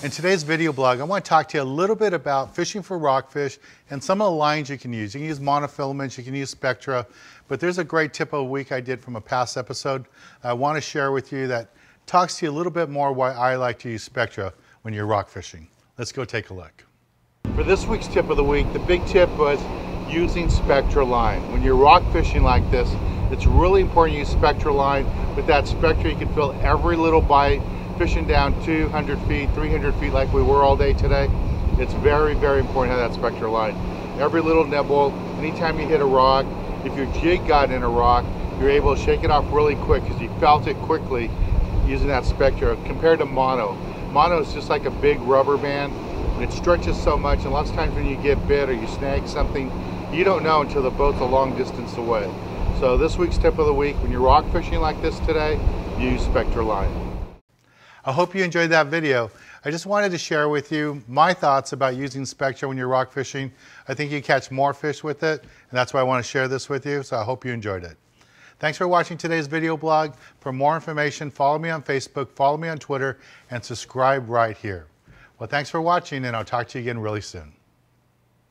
In today's video blog, I want to talk to you a little bit about fishing for rockfish and some of the lines you can use. You can use monofilaments, you can use Spectra, but there's a great tip of the week I did from a past episode I want to share with you that talks to you a little bit more why I like to use Spectra when you're rock fishing. Let's go take a look. For this week's tip of the week, the big tip was using Spectra line. When you're rock fishing like this, it's really important to use Spectra line. With that Spectra, you can feel every little bite. Fishing down 200 feet, 300 feet like we were all day today, it's very, very important to have that Spectra line. Every little nibble, anytime you hit a rock, if your jig got in a rock, you're able to shake it off really quick because you felt it quickly using that Spectra compared to mono. Mono is just like a big rubber band. It stretches so much, and lots of times when you get bit or you snag something, you don't know until the boat's a long distance away. So this week's tip of the week, when you're rock fishing like this today, use Spectra line. I hope you enjoyed that video. I just wanted to share with you my thoughts about using Spectra when you're rock fishing. I think you catch more fish with it, and that's why I want to share this with you, so I hope you enjoyed it. Thanks for watching today's video blog. For more information, follow me on Facebook, follow me on Twitter, and subscribe right here. Well, thanks for watching, and I'll talk to you again really soon.